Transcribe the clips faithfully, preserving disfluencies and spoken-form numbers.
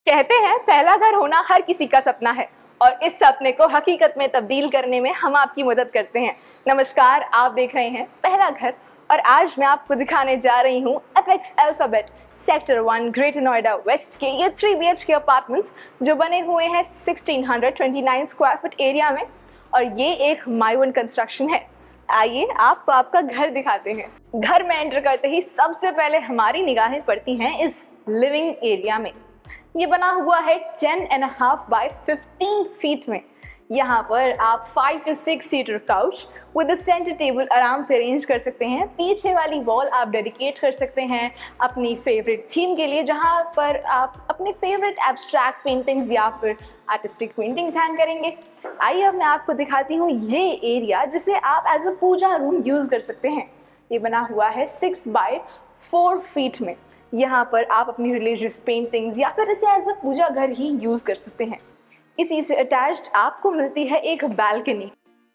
कहते हैं पहला घर होना हर किसी का सपना है और इस सपने को हकीकत में तब्दील करने में हम आपकी मदद करते हैं। नमस्कार, आप देख रहे हैं पहला घर और आज मैं आपको दिखाने जा रही हूँ Apex Alphabet sector one Greater Noida west के ये three B H K apartments जो बने हुए हैं सोलह सौ उनतीस स्क्वायर फुट एरिया में और ये एक माई वन कंस्ट्रक्शन है। आइए आपको आपका घर दिखाते हैं। घर में एंटर करते ही सबसे पहले हमारी निगाहें पड़ती हैं इस लिविंग एरिया में। ये बना हुआ है ten and half by fifteen feet में। यहाँ पर आप five two six seater couch with centre table आराम से अरेंज कर सकते हैं। पीछे वाली वॉल आप डेडिकेट कर सकते हैं अपनी फेवरेट थीम के लिए, जहाँ पर आप अपने फेवरेट एब्स्ट्रैक्ट पेंटिंग्स या फिर आर्टिस्टिक पेंटिंग्स हैंग करेंगे। आइए अब मैं आपको दिखाती हूँ ये एरिया जिसे आप as a puja room use कर सकते हैं। ये बना हुआ है सिक्स बाय फोर फीट में। यहाँ पर आप अपनी रिलीजियस पेंटिंग्स या फिर इसे एज अ पूजा घर ही यूज़ कर सकते हैं। इसी से अटैच्ड आपको मिलती है एक बालकनी।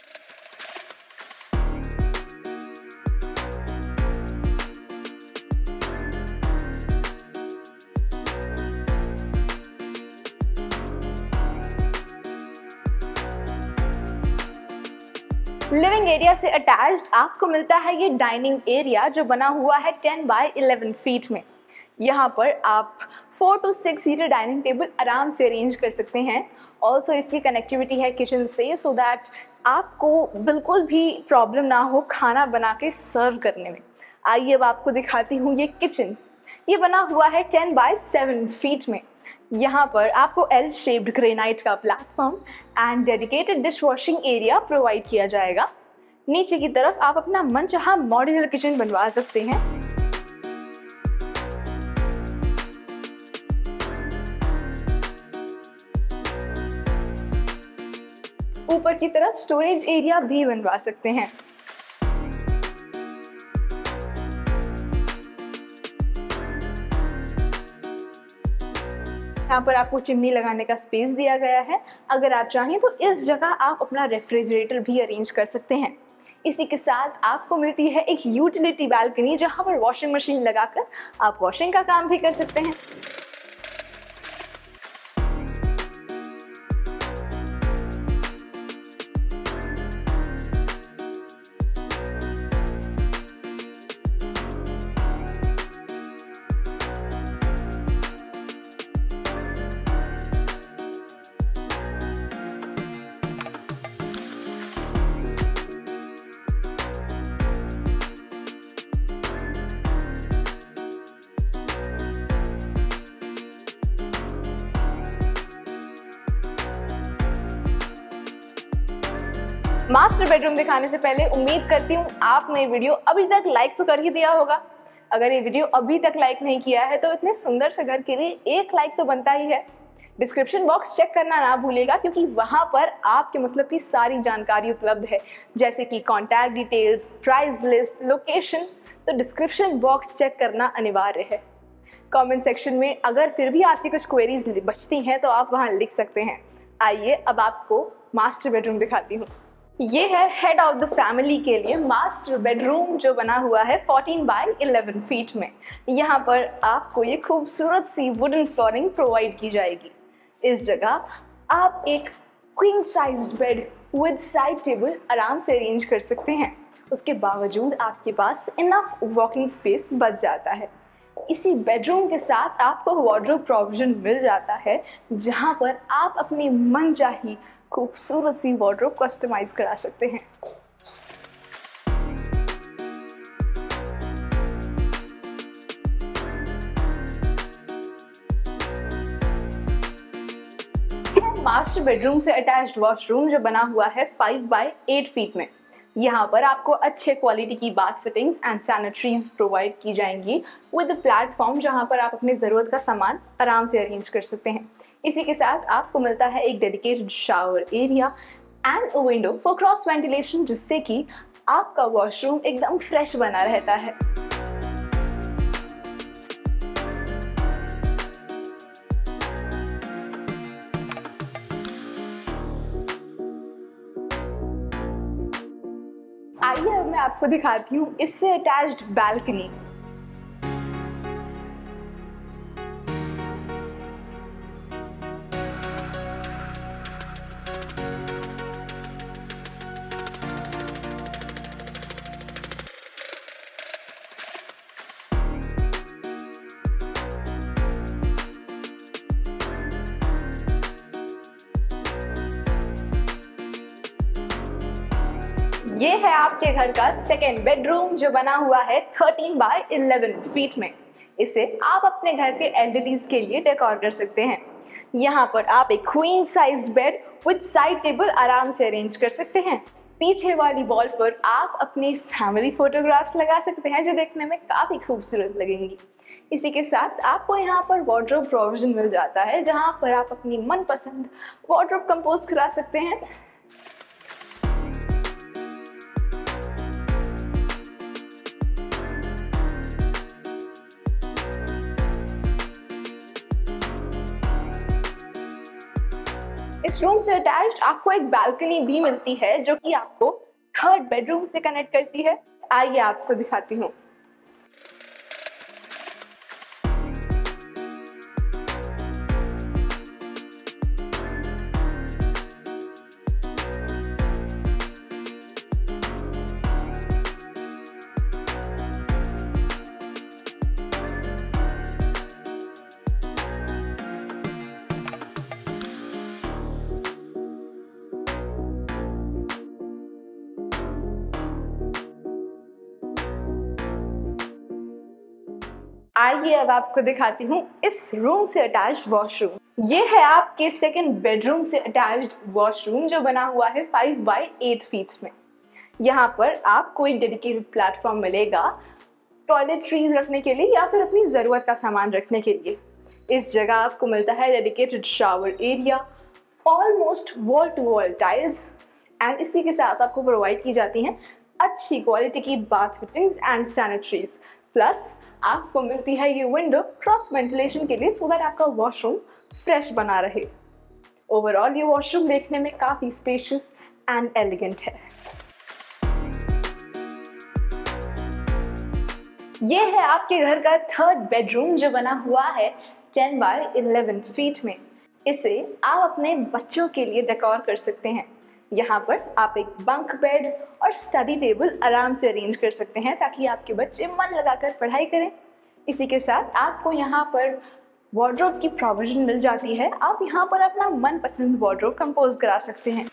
लिविंग एरिया से अटैच्ड आपको मिलता है ये डाइनिंग एरिया जो बना हुआ है टेन बाय इलेवन फीट में। यहाँ पर आप four to six seater dining table आराम से अरेंज कर सकते हैं। ऑल्सो इसकी कनेक्टिविटी है किचन से, सो दैट आपको बिल्कुल भी प्रॉब्लम ना हो खाना बना के सर्व करने में। आइए अब आपको दिखाती हूँ ये किचन। ये बना हुआ है टेन बाय सेवन फीट में। यहाँ पर आपको एल शेप्ड ग्रेनाइट का platform and dedicated dish washing area provide किया जाएगा। नीचे की तरफ आप अपना मनचाहा मॉड्यूलर किचन बनवा सकते हैं। ऊपर की तरफ स्टोरेज एरिया भी बनवा सकते हैं। यहाँ पर आपको चिमनी लगाने का स्पेस दिया गया है। अगर आप चाहें तो इस जगह आप अपना रेफ्रिजरेटर भी अरेंज कर सकते हैं। इसी के साथ आपको मिलती है एक यूटिलिटी बालकनी जहाँ पर वॉशिंग मशीन लगाकर आप वॉशिंग का काम भी कर सकते हैं। मास्टर बेडरूम दिखाने से पहले उम्मीद करती हूँ आपने वीडियो अभी तक लाइक तो कर ही दिया होगा। अगर ये वीडियो अभी तक लाइक नहीं किया है तो इतने सुंदर से घर के लिए एक लाइक तो बनता ही है। डिस्क्रिप्शन बॉक्स चेक करना ना भूलिएगा क्योंकि वहाँ पर आपके मतलब की सारी जानकारी उपलब्ध है, जैसे कि contact details, price list, location. तो डिस्क्रिप्शन बॉक्स चेक करना अनिवार्य है। कॉमेंट सेक्शन में अगर फिर भी आपकी कुछ क्वेरीज बचती हैं तो आप वहाँ लिख सकते हैं। आइए अब आपको मास्टर बेडरूम दिखाती हूँ। ये है हेड ऑफ द फैमिली के लिए मास्टर बेडरूम जो बना हुआ है फोर्टीन बाय इलेवन फीट में। यहाँ पर आपको ये खूबसूरत सी वुडन फ्लोरिंग प्रोवाइड की जाएगी। इस जगह आप एक queen size bed with side table आराम से अरेंज कर सकते हैं। उसके बावजूद आपके पास इनफ वॉकिंग स्पेस बच जाता है। इसी बेडरूम के साथ आपको वार्डरोब प्रोविजन मिल जाता है जहाँ पर आप अपनी मनचाही खूबसूरत सी वार्डरोब कस्टमाइज करा सकते हैं। मास्टर बेडरूम से अटैच्ड वॉशरूम जो बना हुआ है फाइव बाय एट फीट में। यहाँ पर आपको अच्छे क्वालिटी की bath fittings and sanitaries provide की जाएंगी विद प्लेटफॉर्म जहाँ पर आप अपनी ज़रूरत का सामान आराम से अरेंज कर सकते हैं। इसी के साथ आपको मिलता है एक dedicated shower area and a window for cross ventilation, जिससे कि आपका वॉशरूम एकदम फ्रेश बना रहता है। आइए अब मैं आपको दिखाती हूँ इससे अटैच्ड बालकनी। ये है आपके घर का सेकेंड बेडरूम जो बना हुआ है थर्टीन बाय इलेवन फीट में। इसे आप अपने घर के एल्डरलीज के लिए डेकोर कर सकते हैं। यहाँ पर आप एक queen sized bed with side table आराम से अरेंज कर सकते हैं। पीछे वाली वॉल पर आप अपनी फैमिली फोटोग्राफ्स लगा सकते हैं जो देखने में काफ़ी खूबसूरत लगेंगी। इसी के साथ आपको यहाँ पर वार्डरोब प्रोविजन मिल जाता है जहाँ पर आप अपनी मनपसंद वार्डरोब कंपोज करा सकते हैं। इस रूम से अटैच्ड आपको एक बालकनी भी मिलती है जो कि आपको थर्ड बेडरूम से कनेक्ट करती है। आइए आपको दिखाती हूँ। आइए अब आपको दिखाती हूँ इस रूम से अटैच्ड वॉशरूम। ये है आपके सेकंड बेडरूम से अटैच्ड वॉशरूम जो बना हुआ है फाइव बाय एट फीट में। यहाँ पर आपको एक डेडिकेटेड प्लेटफॉर्म मिलेगा टॉयलेटरीज रखने के लिए या फिर अपनी ज़रूरत का सामान रखने के लिए। इस जगह आपको मिलता है dedicated shower area, almost wall to wall tiles and इसी के साथ आपको प्रोवाइड की जाती हैं अच्छी क्वालिटी की bath fittings and sanitaries. Plus आपको मिलती है ये विंडो क्रॉस वेंटिलेशन के लिए सो दैट आपका वॉशरूम फ्रेश बना रहे। ओवरऑल ये वॉशरूम देखने में काफ़ी स्पेशियस एंड एलिगेंट है। ये है आपके घर का थर्ड बेडरूम जो बना हुआ है टेन बाय इलेवन फीट में। इसे आप अपने बच्चों के लिए डेकोर कर सकते हैं। यहाँ पर आप एक बंक बेड और स्टडी टेबल आराम से अरेंज कर सकते हैं ताकि आपके बच्चे मन लगाकर पढ़ाई करें। इसी के साथ आपको यहाँ पर वार्डरोब की प्रोविजन मिल जाती है। आप यहाँ पर अपना मनपसंद वार्डरोब कंपोज करा सकते हैं।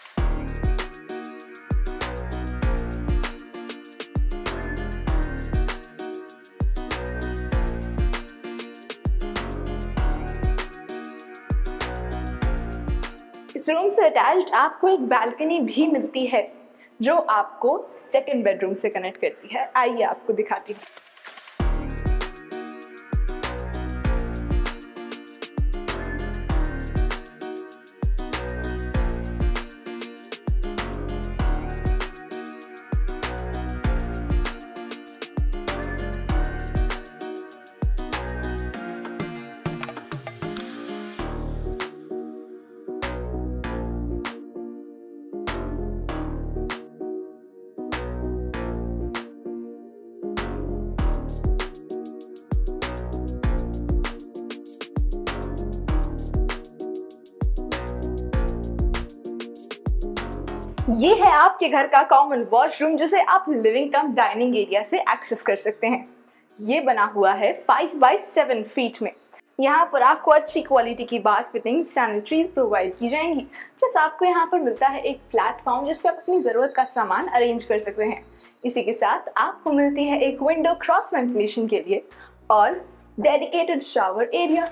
इस रूम से अटैच्ड आपको एक बालकनी भी मिलती है जो आपको सेकंड बेडरूम से कनेक्ट करती है। आइए आपको दिखाती हूँ। ये है आपके घर का कॉमन वॉशरूम जिसे आप लिविंग कम डाइनिंग एरिया से एक्सेस कर सकते हैं। ये बना हुआ है फाइव बाय सेवन फीट में। यहाँ पर आपको अच्छी क्वालिटी की बाथ फिटिंग सैनिटरीज प्रोवाइड की जाएंगी। प्लस आपको यहाँ पर मिलता है एक प्लेटफॉर्म जिस पर आप अपनी ज़रूरत का सामान अरेंज कर सकते हैं। इसी के साथ आपको मिलती है एक विंडो क्रॉस वेंटिलेशन के लिए और dedicated shower area.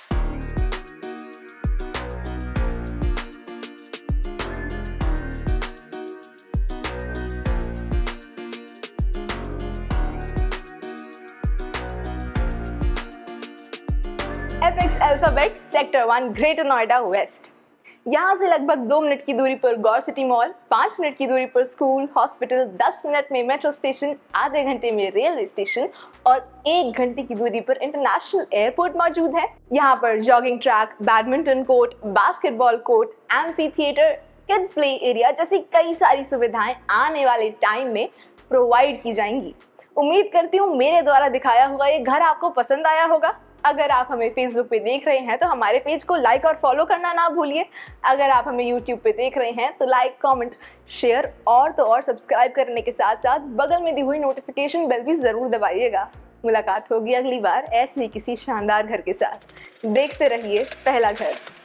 Apex Alphabet sector one Greater Noida west. यहाँ से लगभग दो मिनट की दूरी पर गौर सिटी मॉल, पाँच मिनट की दूरी पर स्कूल, हॉस्पिटल, दस मिनट में मेट्रो स्टेशन, आधे घंटे में रेलवे स्टेशन और एक घंटे की दूरी पर इंटरनेशनल एयरपोर्ट मौजूद है। यहाँ पर jogging track, badminton court, basketball court, amphitheatre, kids play area जैसी कई सारी सुविधाएं आने वाले टाइम में प्रोवाइड की जाएंगी। उम्मीद करती हूँ मेरे द्वारा दिखाया हुआ ये घर आपको पसंद आया होगा। अगर आप हमें फेसबुक पे देख रहे हैं तो हमारे पेज को लाइक और फॉलो करना ना भूलिए। अगर आप हमें यूट्यूब पे देख रहे हैं तो लाइक, कमेंट, शेयर और तो और सब्सक्राइब करने के साथ साथ बगल में दी हुई नोटिफिकेशन बेल भी ज़रूर दबाइएगा। मुलाकात होगी अगली बार ऐसे ही किसी शानदार घर के साथ। देखते रहिए पहला घर।